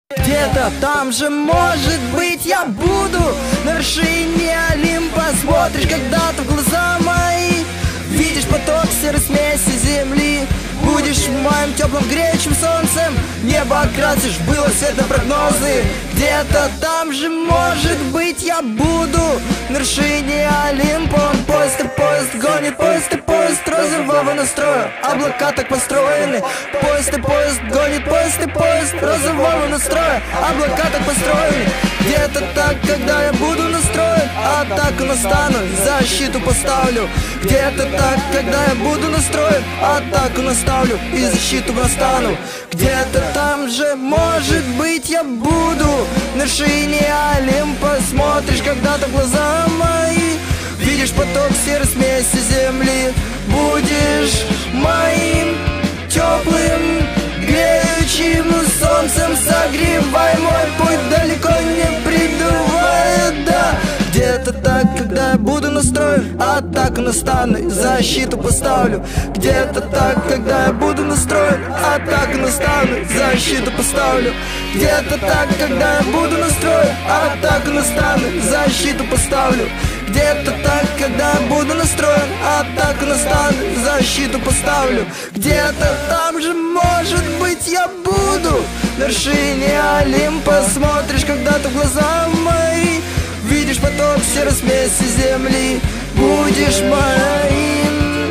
Где-то там же, может быть, я буду на вершине Олимпа. Смотришь когда-то в глаза мои, видишь поток серой смеси земли. Будешь моим теплым греющим солнцем, небо окрасишь, было свет на прогнозы. Где-то там же, может быть, я буду на вершине Олимпа. Он поезд и поезд гонит, поезд и поезд розового настроя. Облака так построены, поезд и поезд гонит, поезд и поезд розового настроя. Облака так построены. Где-то так, когда я буду настроен, атаку настану, защиту поставлю. Где-то так, когда я буду настроен, атаку наставлю и защиту настану. Где-то там же, может быть, я буду на вершине Олимпа. Смотришь когда-то в глаза мои, видишь поток серой смеси земли. Будешь моим теплым греющим солнцем, согревай мой путь, далеко не придувая, да. Где-то так, когда я буду настроен, атаку настану, защиту поставлю. Где-то так, когда я буду настроен, атаку настану, защиту поставлю. Где-то так, когда я буду настроен, атаку настану, защиту поставлю. Где-то так, когда я буду настроен, атаку настану, защиту поставлю. Где-то там же, может быть, я буду на вершине Олимпа. Смотришь когда-то в глаза мои, видишь поток серой смеси земли. Будешь моим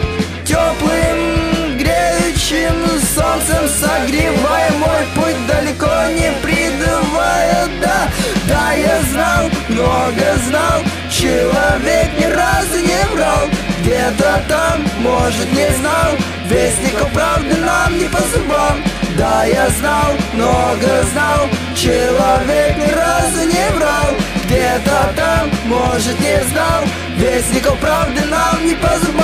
теплым греющим солнцем, согревая мой путь, далеко не придавая, да. Да, я знал, много знал, человек ни разу не врал. Где-то там, может, не знал, вестников правды нам не по зубам. Да, я знал, много знал, человек ни разу не врал. Где-то там, может, не знал, вестников правды нам не по зубам.